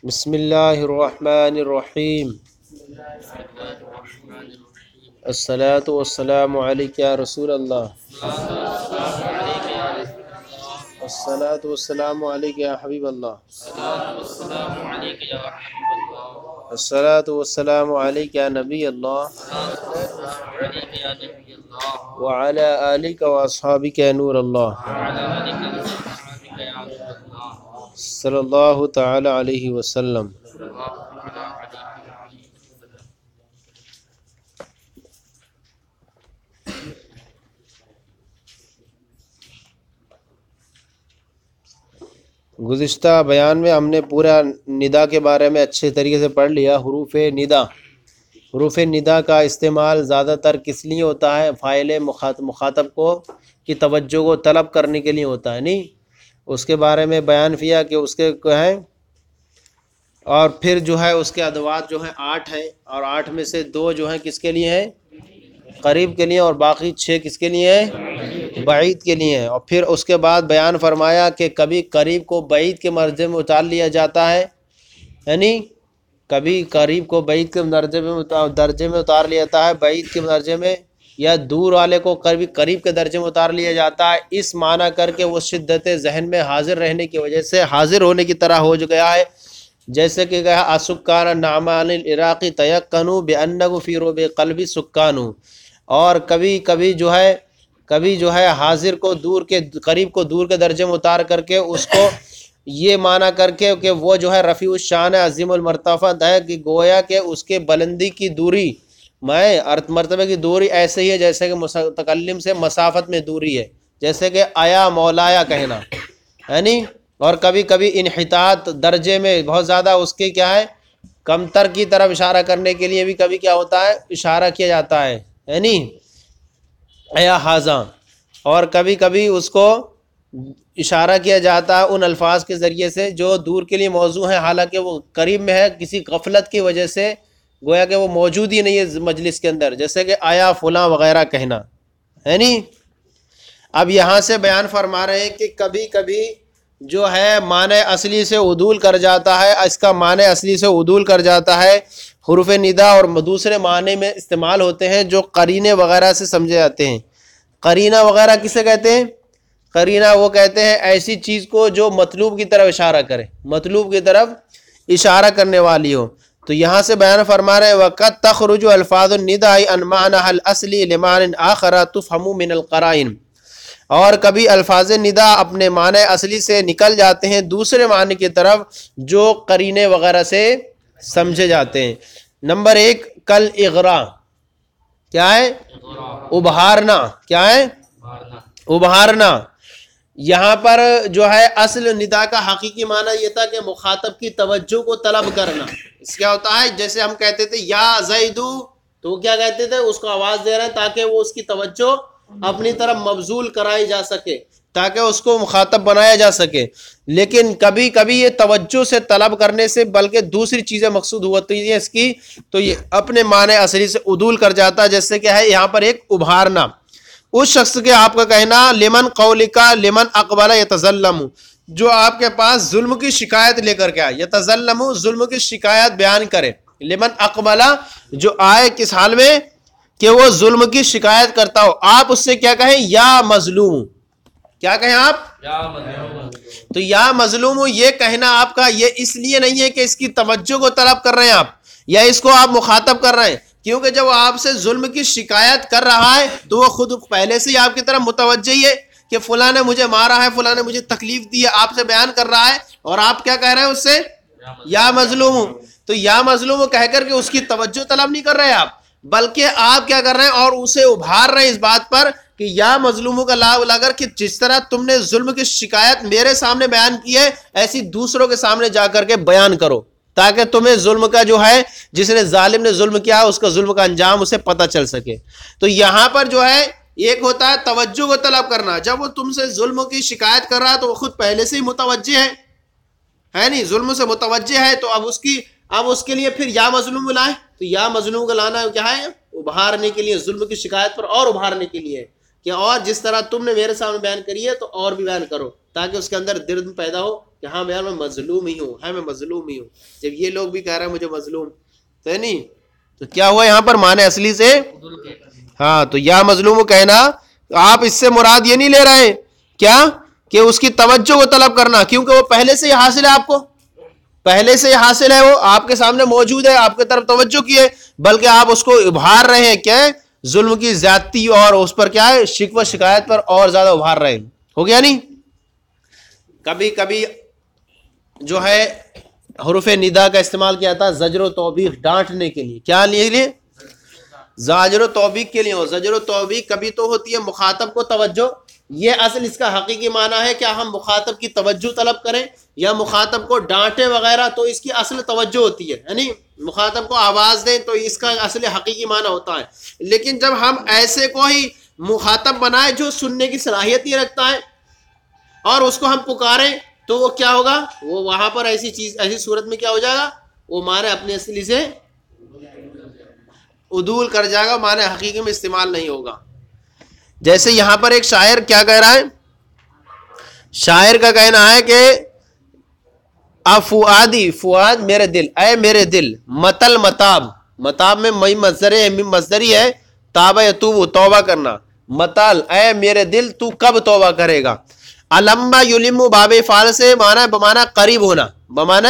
بسم اللہ الرحمن الرحیم الصلاۃ والسلام علیک یا رسول اللہ الصلاۃ والسلام علیک یا حبیب اللہ الصلاۃ والسلام علیک یا نبی اللہ وعلی آلک واصحابک یا نور اللہ صلی اللہ تعالی علیہ وسلم۔ گزشتہ بیان میں ہم نے پورا ندا کے بارے میں اچھے طریقے سے پڑھ لیا۔ حروف ندا، حروف ندا کا استعمال زیادہ تر کس لیے ہوتا ہے؟ فاعل مخاطب کو کی توجہ کو طلب کرنے کے لیے ہوتا ہے، نہیں؟ اس کے بارے میں بیان کیا کہ اس کے ہیں، اور پھر جو ہے اس کے ادوات جو ہیں 8 ہیں، اور 8 میں سے 2 جو ہیں کس کے لیے ہیں؟ قریب کے لیے، اور باقی 6 کس کے لیے ہیں؟ بعید کے لیے ہیں۔ اور پھر اس کے بعد بیان فرمایا کہ کبھی قریب کو بعید کے درجے میں اتار لیا جاتا ہے، یعنی کبھی قریب کو بعید کے درجے میں اتار لیا جاتا ہے، بعید کے درجے میں، یا دور والے کو قریب کے درجے میں اتار لیا جاتا ہے، اس معنی کر کے وہ شدت ذہن میں حاضر رہنے کی وجہ سے حاضر ہونے کی طرح ہو گیا ہے۔ جیسے کہ کہا اسکان نعمان العراقی تیقنوا بانه فی رب قلب سکانو، اور کبھی جو ہے حاضر کو دور کے قریب کو دور کے درجے میں اتار کر کے اس کو یہ معنی کر کے کہ وہ جو ہے رفیع الشان عظیم المرتفع ہے، کہ گویا کہ اس کے بلندی کی دوری مرتبے کی دوری ایسے ہی ہے جیسے کہ متکلم سے مسافت میں دوری ہے، جیسے کہ آیا مولایا کہنا، یعنی اور کبھی کبھی انحطاط درجے میں بہت زیادہ اس کے کیا ہے کمتر کی طرف اشارہ کرنے کے لیے بھی کبھی کیا ہوتا ہے اشارہ کیا جاتا ہے، یعنی ایا حاضاں، اور کبھی کبھی اس کو اشارہ کیا جاتا ہے ان الفاظ کے ذریعے سے جو دور کے لیے موضوع ہیں، حالانکہ وہ قریب میں ہے، کسی غفلت کی وجہ سے گویا کہ وہ موجود ہی نہیں ہے مجلس کے اندر، جیسے کہ آیا فلاں وغیرہ کہنا ہے، نہیں؟ اب یہاں سے بیان فرما رہے ہیں کہ کبھی کبھی جو ہے معنی اصلی سے عدول کر جاتا ہے، اس کا معنی اصلی سے عدول کر جاتا ہے حروف ندا، اور دوسرے معنی میں استعمال ہوتے ہیں جو قرینے وغیرہ سے سمجھے جاتے ہیں۔ قرینہ وغیرہ کسے کہتے ہیں؟ قرینہ وہ کہتے ہیں ایسی چیز کو جو مطلوب کی طرف اشارہ کرے، مطلوب کی طرف اشارہ کرنے والی ہو۔ تو یہاں سے بیان فرما رہے ہیں وَقَدْ تَخْرُجُ أَلْفَاظُ النِّدَاءِ عَنْ مَعْنَهَا الْأَصْلِ لِمَعْنٍ آخَرَ تُفْهَمُ مِنَ الْقَرَائِنِ، اور کبھی الفاظ ندا اپنے معنی اصلی سے نکل جاتے ہیں دوسرے معنی کی طرف جو قرینے وغیرہ سے سمجھے جاتے ہیں۔ نمبر 1 کل اغراء، کیا ہے؟ ابھارنا، کیا ہے؟ ابھارنا۔ یہاں پر جو ہے اصل ندا کا حقیقی معنی یہ تھا کہ مخاطب کی توجہ کو طلب کرنا۔ اس کیا ہوتا ہے جیسے ہم کہتے تھے یا زیدو، تو وہ کیا کہتے تھے؟ اس کو آواز دے رہے ہیں تاکہ وہ اس کی توجہ اپنی طرف مبذول کرائی جا سکے، تاکہ اس کو مخاطب بنایا جا سکے۔ لیکن کبھی کبھی یہ توجہ سے طلب کرنے سے بلکہ دوسری چیزیں مقصود ہوتی ہیں اس کی، تو یہ اپنے معنی اصلی سے عدول کر جاتا ہے، جیسے کہ ہے یہاں پر ایک ابھارنا۔ اس شخص کے آپ کا کہنا لمن قولکا لمن اقبل یتظلم، جو آپ کے پاس ظلم کی شکایت لے کر کے آئے، یتظلم ظلم کی شکایت بیان کرے، لمن اقبل جو آئے کس حال میں کہ وہ ظلم کی شکایت کرتا ہو، آپ اس سے کیا کہیں؟ یا مظلوم، کیا کہیں آپ؟ یا مظلوم۔ تو یا مظلوم یہ کہنا آپ کا یہ اس لیے نہیں ہے کہ اس کی توجہ کو طلب کر رہے ہیں آپ، یا اس کو آپ مخاطب کر رہے ہیں، کیونکہ جب وہ آپ سے ظلم کی شکایت کر رہا ہے تو وہ خود پہلے سے ہی آپ کی طرف متوجہ ہی ہے کہ فلاں نے مجھے مارا ہے، فلاں نے مجھے تکلیف دی ہے، آپ سے بیان کر رہا ہے، اور آپ کیا کہہ رہے ہیں اس سے؟ یا مظلوم۔ تو یا مظلوم کہہ کر کے اس کی توجہ طلب نہیں کر رہے آپ، بلکہ آپ کیا کر رہے ہیں اور اسے ابھار رہے ہیں اس بات پر کہ یا مظلوموں کا لام لگا کہ جس طرح تم نے ظلم کی شکایت میرے سامنے بیان کی ہے، ایسی دوسروں کے سامنے جا کر کے بیان کرو، تاکہ تمہیں ظلم کا جو ہے جس نے ظالم نے ظلم کیا اس کا ظلم کا انجام اسے پتہ چل سکے۔ تو یہاں پر جو ہے ایک ہوتا ہے توجہ کو طلب کرنا، جب وہ تم سے ظلم کی شکایت کر رہا ہے تو وہ خود پہلے سے ہی متوجہ ہے نہیں، ظلم سے متوجہ ہے، تو اب اس کے لیے پھر یا مظلوم لائے، تو یا مظلوم کا لانا کیا ہے؟ ابھارنے کے لیے، ظلم کی شکایت پر اور ابھارنے کے لیے کہ اور جس طرح تم نے میرے سامنے بیان کری ہے تو اور بھی بیان کرو، تاکہ اس کے اندر درد پیدا ہو کہ ہاں یار میں مظلوم ہی ہوں، میں مظلوم ہی ہوں. جب یہ لوگ بھی کہہ رہے ہیں مجھے مظلوم تو نہیں، تو کیا ہوا یہاں پر معنی اصلی سے ہاں، تو یا مظلوم کہنا آپ اس سے مراد یہ نہیں لے رہے ہیں کیا کہ اس کی توجہ کو طلب کرنا، کیونکہ وہ پہلے سے ہی حاصل ہے، آپ کو پہلے سے ہی حاصل ہے، وہ آپ کے سامنے موجود ہے، آپ کی طرف توجہ کی ہے، بلکہ آپ اس کو ابھار رہے ہیں کیا ظلم کی زیادتی اور اس پر کیا ہے شکوہ شکایت پر اور زیادہ ابھار رہے ہیں. ہو گیا نہیں؟ کبھی کبھی جو ہے حروف ندا کا استعمال کیا تھا زجر و توبیخ، ڈانٹنے کے لیے. کیا لیے؟ زاجر و توبیخ کے لیے. ہو زجر و توبیخ کبھی تو ہوتی ہے مخاطب کو توجہ، یہ اصل اس کا حقیقی معنی ہے کیا ہم مخاطب کی توجہ طلب کریں یا مخاطب کو ڈانٹیں وغیرہ، تو اس کی اصل توجہ ہوتی ہے، یعنی مخاطب کو آواز دیں تو اس کا اصل حقیقی معنی ہوتا ہے. لیکن جب ہم ایسے کو ہی مخاطب بنائیں جو سننے کی صلاحیت نہیں رکھتا ہے اور اس کو ہم پکاریں، تو وہ کیا ہوگا، وہ وہاں پر ایسی چیز ایسی صورت میں کیا ہو جائے گا، وہ معنی اپنے اصلی سے عدول کر جائے گا، معنی حقیقی میں استعمال نہیں ہوگا. جیسے یہاں پر ایک شاعر کیا کہہ رہا ہے، شاعر کا کہنا ہے کہ افؤادی، فؤاد میرے دل، اے میرے دل، متل متاب، متاب میں مئی مصدری ہے، تاب یتوب توبہ کرنا، متل اے میرے دل تو کب توبہ کرے گا. علما یلم باب فعال سے مانا بمانا قریب ہونا، بمانا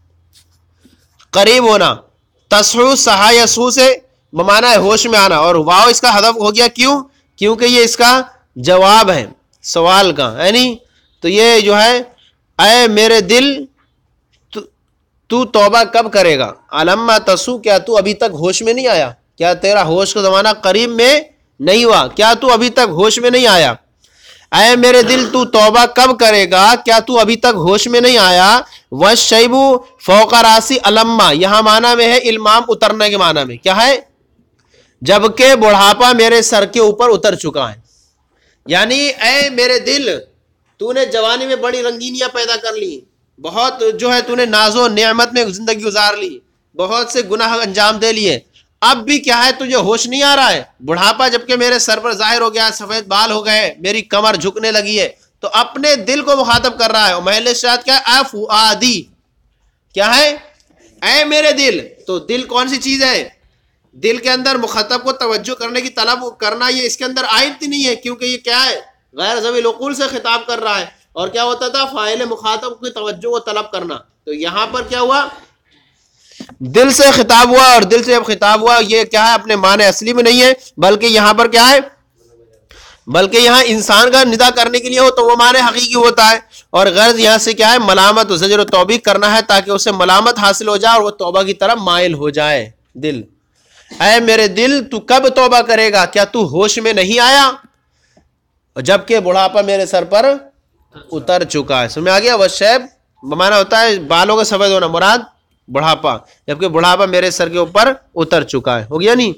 قریب ہونا. تصحو صحا یسو سے بمانا ہے ہوش میں آنا، اور واو اس کا حذف ہو گیا، کیوں؟ کیونکہ یہ اس کا جواب ہے سوال کا، یعنی تو یہ جو ہے اے میرے دل تو توبہ کب کرے گا. علما تسو، کیا تو ابھی تک ہوش میں نہیں آیا، کیا تیرا ہوش کا زمانہ قریب میں نہیں ہوا، کیا تو ابھی تک ہوش میں نہیں آیا. اے میرے دل تو توبہ کب کرے گا، کیا تو ابھی تک ہوش میں نہیں آیا. والشیب فوق راسی علما، یہاں معنی میں ہے المام اترنے کے معنی میں کیا ہے، جبکہ بڑھاپا میرے سر کے اوپر اتر چکا ہے. یعنی اے میرے دل تو نے جوانی میں بڑی رنگینیاں پیدا کر لی، بہت جو ہے تو نے ناز و نعمت میں زندگی گزار لی، بہت سے گناہ انجام دے لیے، اب بھی کیا ہے تجھے ہوش نہیں آ رہا ہے. بڑھاپا جبکہ میرے سر پر ظاہر ہو گیا، سفید بال ہو گئے، میری کمر جھکنے لگی ہے، تو اپنے دل کو مخاطب کر رہا ہے. محل شاہد کیا ہے، افؤادی کیا ہے، اے میرے دل. تو دل کون سی چیز ہے، دل کے اندر مخاطب کو توجہ کرنے کی طلب کرنا یہ اس کے اندر آیت نہیں ہے، کیونکہ یہ کیا ہے غیر ذوی العقول سے خطاب کر رہا ہے. اور کیا ہوتا تھا فاعل مخاطب کی توجہ کو طلب کرنا. تو یہاں پر کیا ہوا، دل سے خطاب ہوا، اور دل سے جب خطاب ہوا یہ کیا ہے اپنے معنی اصلی میں نہیں ہے، بلکہ یہاں پر کیا ہے، بلکہ یہاں انسان کا ندا کرنے کے لیے ہو تو وہ معنی حقیقی ہوتا ہے، اور غرض یہاں سے کیا ہے ملامت و زجر و توبیخ کرنا ہے تاکہ اسے ملامت حاصل ہو جائے اور وہ توبہ کی طرف مائل ہو جائے. دل، اے میرے دل تو کب توبہ کرے گا، کیا تو ہوش میں نہیں آیا، جبکہ بڑھاپا میرے سر پر اتر چکا ہے. سمجھ آ گیا. والشیب بمانا ہوتا ہے بالوں کا سفید ہونا، مراد بڑھاپا، جبکہ بڑھاپا میرے سر کے اوپر اتر چکا ہے. ہو گیا نہیں،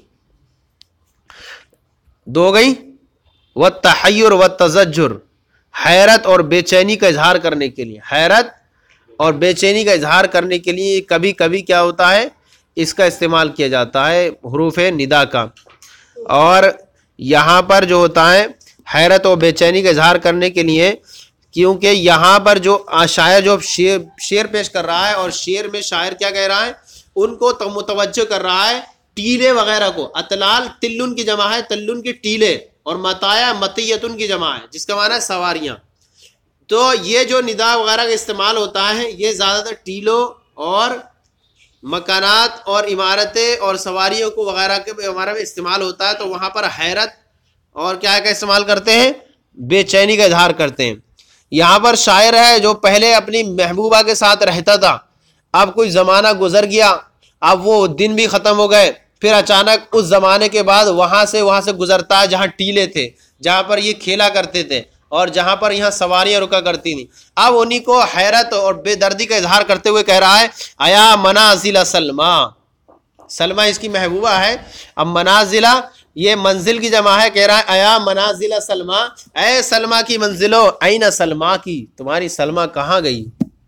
دو گئی. والتحیر والتزجر، حیرت اور بے چینی کا اظہار کرنے کے لیے، حیرت اور بے چینی کا اظہار کرنے کے لیے کبھی کبھی کیا ہوتا ہے اس کا استعمال کیا جاتا ہے حروف ندا کا. اور یہاں پر جو ہوتا ہے حیرت اور بے چینی کا اظہار کرنے کے لیے، کیونکہ یہاں پر جو شاعر جو شعر پیش کر رہا ہے، اور شعر میں شاعر کیا کہہ رہا ہے، ان کو متوجہ کر رہا ہے ٹیلے وغیرہ کو. اطلال تلن کی جمع ہے، تلن کی ٹیلے، اور متایا متیتن کی جمع ہے جس کا معنی ہے سواریاں. تو یہ جو ندا وغیرہ کا استعمال ہوتا ہے یہ زیادہ تر ٹیلوں اور مکانات اور عمارتیں اور سواریوں کو وغیرہ کے ہمارے میں استعمال ہوتا ہے. تو وہاں پر حیرت اور کیا کا استعمال کرتے ہیں، بے چینی کا اظہار کرتے ہیں. یہاں پر شاعر ہے جو پہلے اپنی محبوبہ کے ساتھ رہتا تھا، اب کوئی زمانہ گزر گیا، اب وہ دن بھی ختم ہو گئے، پھر اچانک اس زمانے کے بعد وہاں سے گزرتا ہے جہاں ٹیلے تھے، جہاں پر یہ کھیلا کرتے تھے اور جہاں پر یہاں سواریاں رکا کرتی تھیں. اب انہی کو حیرت اور بے دردی کا اظہار کرتے ہوئے کہہ رہا ہے ایا منازل سلمہ، سلمہ اس کی محبوبہ ہے. اب منازلہ یہ منزل کی جمع ہے، کہہ رہا ہے ایا منازل سلمہ، اے سلمہ کی منزلوں، این سلمہ کی، تمہاری سلمہ کہاں گئی،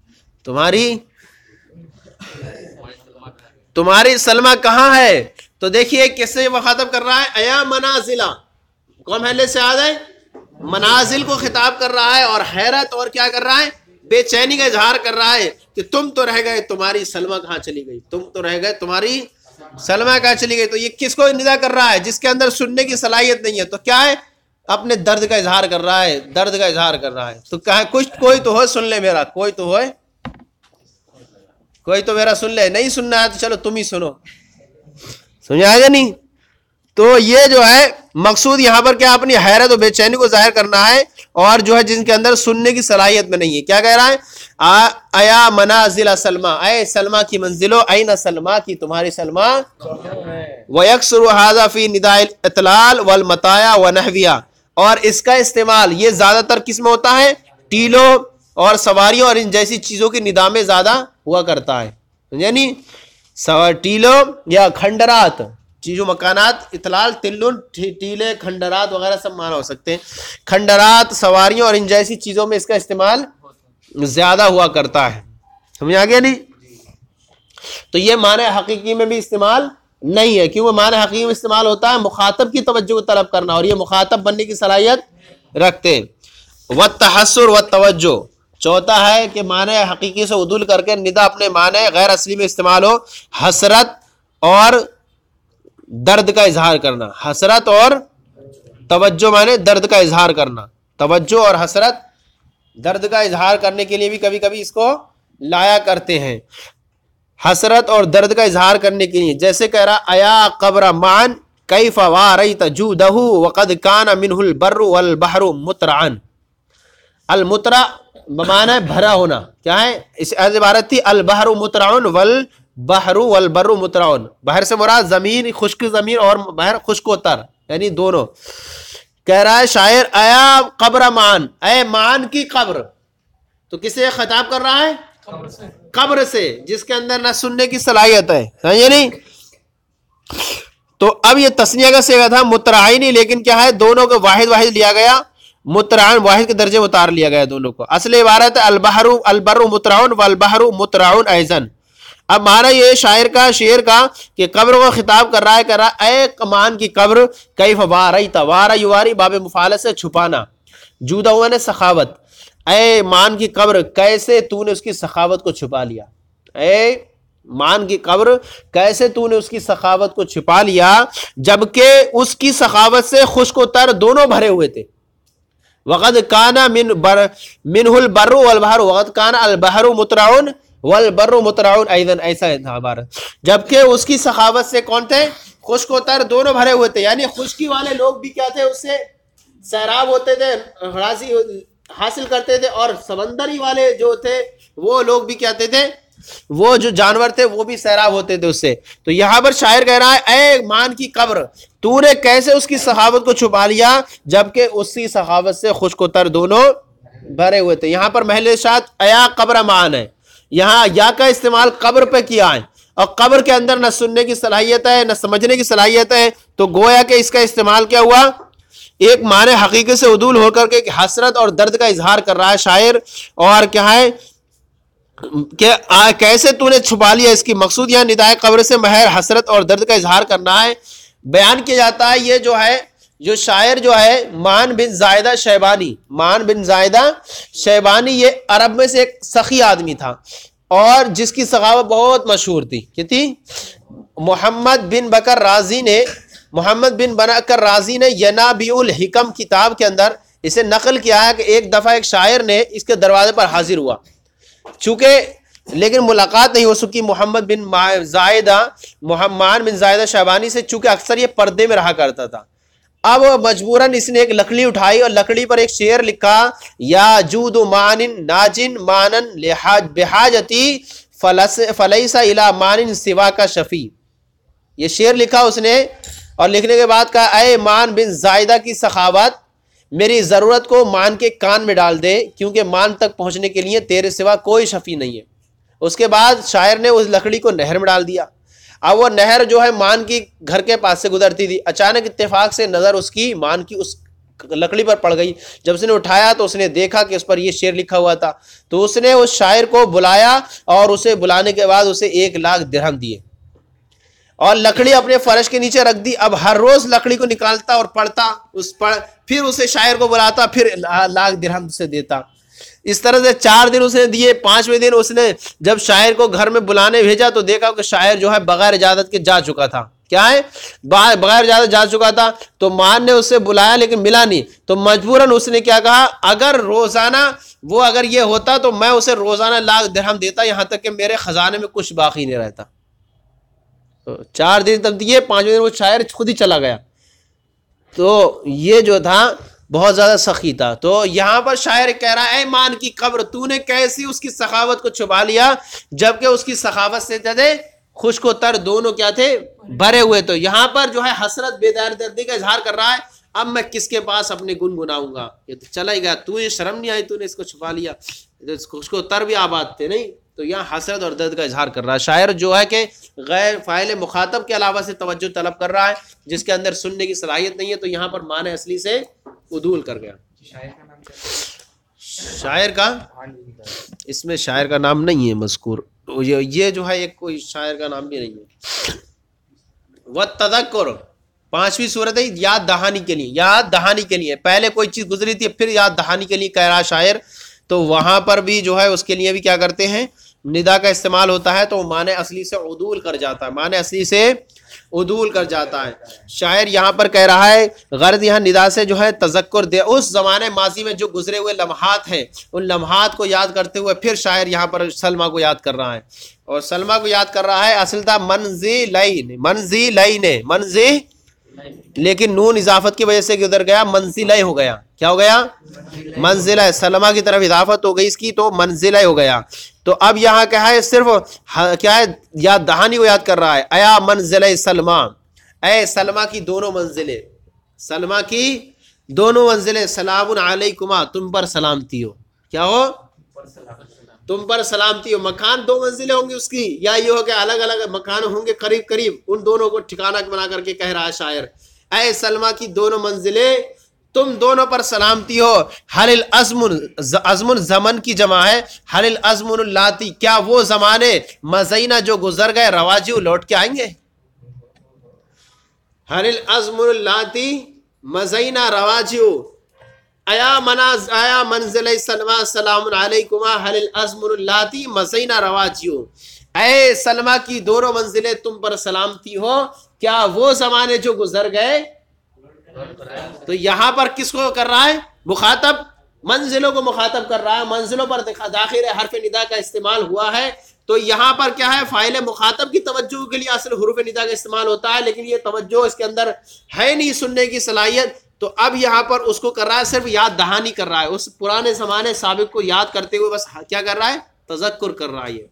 تمہاری سلمہ کہاں ہے. تو دیکھیے کس سے مخاطب کر رہا ہے، ایا منازلہ، کون محلے سے آد ہے، منازل کو خطاب کر رہا ہے، اور حیرت اور کیا کر رہا ہے، بے چینی کا اظہار کر رہا ہے کہ تم تو رہ گئے تمہاری سلمہ کہاں چلی گئی، تم تو رہ گئے تمہاری سلمہ کہاں چلی گئی. تو یہ کس کو ندا کر رہا ہے؟ جس کے اندر سننے کی صلاحیت نہیں ہے. تو کیا ہے؟ اپنے درد کا اظہار کر رہا ہے، درد کا اظہار کر رہا ہے. تو کہا کچھ کوئی تو ہو سن لے میرا، کوئی تو ہوئے، کوئی تو میرا سن لے. نہیں سننا ہے تو چلو تم ہی سنو. سمجھ آئے گا نہیں؟ تو یہ جو ہے مقصود یہاں پر کیا اپنی حیرت و بے چینی کو ظاہر کرنا ہے، اور جو ہے جن کے اندر سننے کی صلاحیت میں نہیں ہے. کیا کہہ رہا ہے؟ ایا منازل سلمہ، اے سلمہ کی منزلو، این سلمہ کی تمہاری سلمہ. وَيَكْسُرُ هَذَا فِي نِدَاءِ الْإِطْلَالِ وَالْمَطَايَا وَنَحْوِهَا. اور اس کا استعمال یہ زیادہ تر کس میں ہوتا ہے؟ ٹیلوں اور سواریوں اور ان جیسی چیزوں کی ندا میں زیادہ ہوا کرتا ہے. یعنی ٹیلوں یا کھنڈرات، چیزوں مکانات، اطلال تلن، ٹیلے، کھنڈرات وغیرہ سب معنی ہو سکتے ہیں. کھنڈرات، سواریوں اور ان جیسی چیزوں میں اس کا استعمال زیادہ ہوا کرتا ہے. سمجھ آ گیا نہیں؟ تو یہ معنی حقیقی میں بھی استعمال نہیں ہے. کیوں معنی حقیقی میں استعمال ہوتا ہے؟ مخاطب کی توجہ کو طلب کرنا، اور یہ مخاطب بننے کی صلاحیت رکھتے ہیں. والتحسر والتوجہ. چوتھا ہے کہ معنی حقیقی سے عدول کر کے ندا اپنے معنی غیر اصلی میں استعمال ہو. حسرت اور درد کا اظہار کرنا. حسرت اور توجہ معنی درد کا اظہار کرنا. توجہ اور حسرت درد کا اظہار کرنے کے لیے بھی کبھی کبھی اس کو لایا کرتے ہیں. حسرت اور درد کا اظہار کرنے کے لیے، جیسے کہہ رہا ایا قبر معن کیف واریت جودہ وقد کان منہ البر والبحر مترعا. المترع بمعنی بھرا ہونا. کیا ہے؟ اس عبارت تھی البحر مترع والبحر والبر مترع. بحر سے مراد زمین، خشک زمین، اور بحر خشک و تر، یعنی دونوں. کہہ رہا ہے شاعر ایا قبر معن، اے معن کی قبر. تو کسے خطاب کر رہا ہے؟ قبر سے، جس کے اندر نہ سننے کی صلاحیت ہے. سمجھے نہیں؟ تو اب یہ تسنیہ کا صیغہ تھا مترعین، لیکن کیا ہے؟ دونوں کو واحد واحد لیا گیا، مترعن واحد کے درجے میں اتار لیا گیا دونوں کو. اصل عبارت ہے البحر البر مترعن والبحر مترعن ایضا. اب مانا یہ شاعر کا شعر کا کہ قبر کو خطاب کر رہا ہے، کہہ رہا اے مان کی قبر کیف واریت، وارا یواری باب مفعول سے چھپانا، جودہ ہوا نے سخاوت. اے مان کی قبر کیسے تو نے اس کی سخاوت کو چھپا لیا. اے مان کی قبر کیسے تو نے اس کی سخاوت کو چھپا لیا، جبکہ اس کی سخاوت سے خشک و تر دونوں بھرے ہوئے تھے. وقد کان منہ البر والبحر وقد کان البحر مترعن والبر مترعن ایضا. ایسا ہے عبارت. جبکہ اس کی سخاوت سے کون تھے؟ خشک و تر دونوں بھرے ہوئے تھے. یعنی خشکی والے لوگ بھی کیا تھے؟ اس سے سیراب ہوتے تھے، راضی حاصل کرتے تھے، اور سمندری والے جو تھے وہ لوگ بھی کیا تھے؟ وہ جو جانور تھے وہ بھی سیراب ہوتے تھے اس سے. تو یہاں پر شاعر کہہ رہا ہے اے مان کی قبر تو نے کیسے اس کی سخاوت کو چھپا لیا، جبکہ اس کی سخاوت سے خشک و تر دونوں بھرے ہوئے تھے. یہاں پر محل ارشاد ایا قبر مان ہے، یہاں یا کا استعمال قبر پہ کیا ہے، اور قبر کے اندر نہ سننے کی صلاحیت ہے نہ سمجھنے کی صلاحیت ہے. تو گویا کہ اس کا استعمال کیا ہوا؟ ایک معنی حقیقی سے عدول ہو کر کے حسرت اور درد کا اظہار کر رہا ہے شاعر. اور کیا ہے کہ کیسے تو نے چھپا لیا، اس کی مقصود یہاں ندائے قبر سے محض حسرت اور درد کا اظہار کرنا ہے. بیان کیا جاتا ہے یہ جو ہے، جو شاعر جو ہے مان بن زائدہ شیبانی، مان بن زائدہ شیبانی، یہ عرب میں سے ایک سخی آدمی تھا، اور جس کی سخاوت بہت مشہور تھی. کیا تھی؟ محمد بن بکر رازی نے ینابیع الحکم کتاب کے اندر اسے نقل کیا ہے کہ ایک دفعہ ایک شاعر نے اس کے دروازے پر حاضر ہوا، چونکہ لیکن ملاقات نہیں ہو سکی محمد بن زائدہ شیبانی سے، چونکہ اکثر یہ پردے میں رہا کرتا تھا. اب مجبوراً اس نے ایک لکڑی اٹھائی اور لکڑی پر ایک شعر لکھا، یا جود مان ناجن مانن بحاجتی فلیس الی مان سوا کا شفیع. یہ شعر لکھا اس نے، اور لکھنے کے بعد کہا اے مان بن زائدہ کی سخاوت میری ضرورت کو مان کے کان میں ڈال دے، کیونکہ مان تک پہنچنے کے لیے تیرے سوا کوئی شفیع نہیں ہے. اس کے بعد شاعر نے اس لکڑی کو نہر میں ڈال دیا. اب وہ نہر جو ہے مان کی گھر کے پاس سے گزرتی تھی. اچانک اتفاق سے نظر اس کی مان کی اس لکڑی پر پڑ گئی. جب اس نے اٹھایا تو اس نے دیکھا کہ اس پر یہ شعر لکھا ہوا تھا. تو اس نے اس شاعر کو بلایا، اور اسے بلانے کے بعد اسے 1,00,000 درہم دیے، اور لکڑی اپنے فرش کے نیچے رکھ دی. اب ہر روز لکڑی کو نکالتا اور پڑھتا، پھر اسے شاعر کو بلاتا، پھر 1,00,000 درہم سے دیتا. اس طرح سے 4 دن اس نے دیے. 5ویں دن اس نے جب شاعر کو گھر میں بلانے بھیجا تو دیکھا کہ شاعر جو ہے بغیر اجازت کے جا چکا تھا. کیا ہے؟ بغیر اجازت جا چکا تھا. تو مان نے اسے بلایا لیکن ملا نہیں. تو مجبوراً اس نے کیا کہا, اگر روزانہ وہ اگر یہ ہوتا تو میں اسے روزانہ 1,00,000 درہم دیتا, یہاں تک کہ میرے خزانے میں کچھ باقی نہیں رہتا. 4 دن تب دیے, 5ویں دن وہ شاعر خود ہی چلا گیا. تو یہ جو تھا بہت زیادہ سخی تھا. تو یہاں پر شاعر کہہ رہا ہے اے مان کی قبر, تو نے کیسی اس کی سخاوت کو چھپا لیا جبکہ اس کی سخاوت سے تھے خشک و تر دونوں کیا تھے, بھرے ہوئے. تو یہاں پر جو ہے حسرت بیدار دردی کا اظہار کر رہا ہے, اب میں کس کے پاس اپنے گنگناؤں گا, یہ تو چلا ہی گیا. تو یہ شرم نہیں آئی, تو نے اس کو چھپا لیا, خشک و تر بھی آباد تھے نہیں. تو یہاں حسرت اور درد کا اظہار کر رہا ہے شاعر, جو ہے کہ غیر فاعل مخاطب کے علاوہ سے توجہ طلب کر رہا ہے جس کے اندر سننے کی صلاحیت نہیں ہے. تو یہاں پر معنی اصلی سے عدول کر گیا. شاعر کا اس میں شاعر کا نام نہیں ہے مذکور, یہ جو ہے ایک کوئی شاعر کا نام بھی نہیں ہے. وَالتَّذَكُّرُ 5ویں صورت ہے یاد دہانی کے لیے. یاد دہانی کے لیے پہلے کوئی چیز گزری تھی پھر یاد دہانی کے لیے کہہ رہا شاعر. تو وہاں پر بھی جو ہے اس کے لیے بھی کیا کرتے ہیں, ندا کا استعمال ہوتا ہے تو معنی اصلی سے عدول کر جاتا ہے, معنی اصلی سے عدول کر جاتا ہے. شاعر یہاں پر کہہ رہا ہے غرض یہاں ندا سے جو ہے تذکر دے, اس زمانے ماضی میں جو گزرے ہوئے لمحات ہیں ان لمحات کو یاد کرتے ہوئے پھر شاعر یہاں پر سلمہ کو یاد کر رہا ہے. اور سلمہ کو یاد کر رہا ہے اصل تھا منزلین, لیکن نون اضافت کی وجہ سے ادھر گیا منزلہ ہو گیا. کیا ہو گیا؟ منزلہ. سلمہ کی طرف اضافت ہو گئی اس کی تو منزلہ ہو گیا. تو اب یہاں کیا ہے, صرف کیا ہے, یاد دہانی کو یاد کر رہا ہے. ایا منزلہ سلمہ, اے سلمہ کی دونوں منزلیں, سلمہ کی دونوں منزلیں, سلام علیکما, تم پر سلامتی ہو. کیا ہو؟ تم پر سلامتی ہو. مکان 2 منزلیں ہوں گی اس کی, یا یہ ہو کہ الگ الگ مکان ہوں گے قریب قریب, ان دونوں کو ٹھکانہ بنا کر کے کہہ رہا ہے شاعر اے سلمہ کی دونوں منزلیں, تم دونوں پر سلامتی ہو. حل الازمن, ازمن زمن کی جمع ہے, حل الازمن اللاتی, کیا وہ زمانے مزینہ جو گزر گئے رواجی لوٹ کے آئیں گے. حل الازمن اللاتی مزینہ رواجی, آیا منزل سلمہ سلام علیکما حل الازمن اللاتی مزینہ رواجی, اے سلمہ کی دونوں منزلیں تم پر سلامتی ہو, کیا وہ زمانے جو گزر گئے. تو یہاں پر کس کو کر رہا ہے, مخاطب منزلوں کو مخاطب کر رہا ہے. منزلوں پر داخل حرف ندا کا استعمال ہوا ہے. تو یہاں پر کیا ہے, فاعل مخاطب کی توجہ کے لیے اصل حروف ندا کا استعمال ہوتا ہے, لیکن یہ توجہ اس کے اندر ہے نہیں, سننے کی صلاحیت. تو اب یہاں پر اس کو کر رہا ہے, صرف یاد دہانی کر رہا ہے, اس پرانے زمانے سابق کو یاد کرتے ہوئے بس کیا کر رہا ہے, تذکر کر رہا ہے.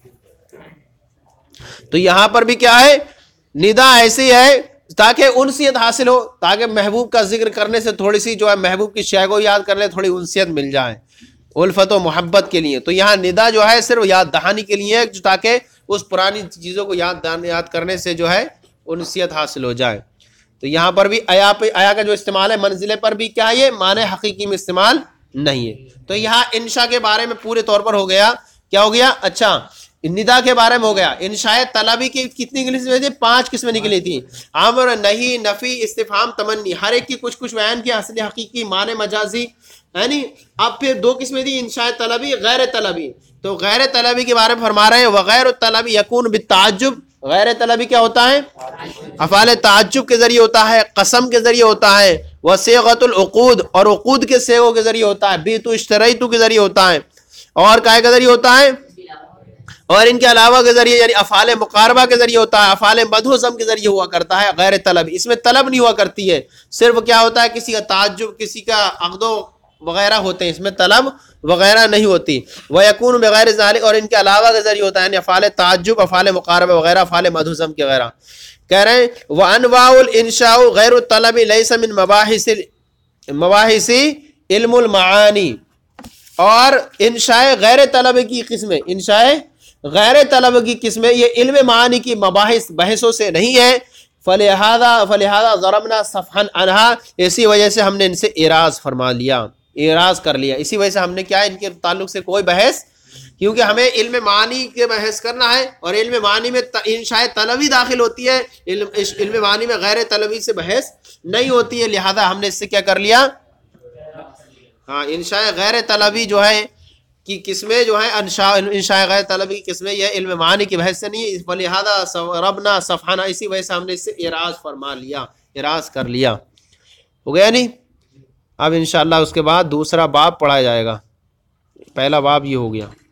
تو یہاں پر بھی کیا ہے, ندا ایسی ہے تاکہ انسیت حاصل ہو, تاکہ محبوب کا ذکر کرنے سے تھوڑی سی جو ہے محبوب کی شے کو یاد کر لے, تھوڑی انسیت مل جائے الفت و محبت کے لیے. تو یہاں ندا جو ہے صرف یاد دہانی کے لیے, تاکہ اس پرانی چیزوں کو یاد کرنے سے جو ہے انسیت حاصل ہو جائے. تو یہاں پر بھی آیا کا جو استعمال ہے منزلے پر بھی کیا ہے, یہ معنی حقیقی میں استعمال نہیں ہے. تو یہاں انشاء کے بارے میں پورے طور پر ہو گیا. کیا ہو گیا؟ اچھا ندا کے بارے میں ہو گیا. انشاء طلبی کی کتنی قسمیں تھی؟ 5 قسمیں نکلی تھی. امر, نہیں, نفی, استفہام, تمنی. ہر ایک کی کچھ بیان کیا, اصلی حقیقی, معنی مجازی, ہے نہیں. اب پھر 2 قسمیں تھی, انشاء طلبی, غیر طلبی. تو غیر طلبی کے بارے میں فرما رہے ہیں وغیر طلبی یکون بالتعجب. غیر طلبی کیا ہوتا ہے؟ افعال تعجب کے ذریعے ہوتا ہے, قسم کے ذریعے ہوتا ہے, وصیغۃ العقود, اور عقود کے صیغوں کے ذریعے ہوتا ہے, بیتو اشتریتو کے ذریعے ہوتا ہے, اور کائے کے ذریعے ہوتا ہے, اور ان کے علاوہ کے ذریعے یعنی افعال مقاربہ کے ذریعے ہوتا ہے, افعال مدح و ذم کے ذریعے ہوا کرتا ہے. غیر طلب, اس میں طلب نہیں ہوا کرتی ہے, صرف کیا ہوتا ہے کسی کا تعجب, کسی کا عقد وغیرہ ہوتے ہیں, اس میں طلب وغیرہ نہیں ہوتی. وَيَكُونُ بغیر ذالک, اور ان کے علاوہ کے ذریعے ہوتا ہے یعنی افعال تعجب, افعال مقاربہ وغیرہ, افعال مدح و ذم کے وغیرہ. کہہ رہے ہیں وَأَنْوَاءُ الْإِنشَاءُ غَيْرُ الطَّلَبِ لَيْسَ مِن مباحث علم المعانی. اور انشاء غیر طلب کی قسمیں, انشاء غیر طلب کی قسمیں یہ علم معانی کی بحثوں سے نہیں ہے. فلہذا ضربنا صفحا عنہا, اسی وجہ سے ہم نے ان سے اعراض فرما لیا, اعراض کر لیا. اسی وجہ سے ہم نے کیا ان کے تعلق سے کوئی بحث, کیونکہ ہمیں علم معانی کے بحث کرنا ہے, اور علم معانی میں انشاء طلبی داخل ہوتی ہے, علم معانی میں غیر طلبی سے بحث نہیں ہوتی ہے. لہذا ہم نے اس سے کیا کر لیا, ہاں انشاء غیر طلبی جو ہے کی قسمیں جو ہیں انشاء غیر طلبی کی قسمیں یہ علم معانی کی بحث سے نہیں ہے، فلہذا ربنا صفحانہ، اسی وجہ سے ہم نے اس سے اعراض فرما لیا، اعراض کر لیا، ہو گیا نہیں؟ اب انشاءاللہ اس کے بعد دوسرا باب پڑھا جائے گا، پہلا باب یہ ہو گیا۔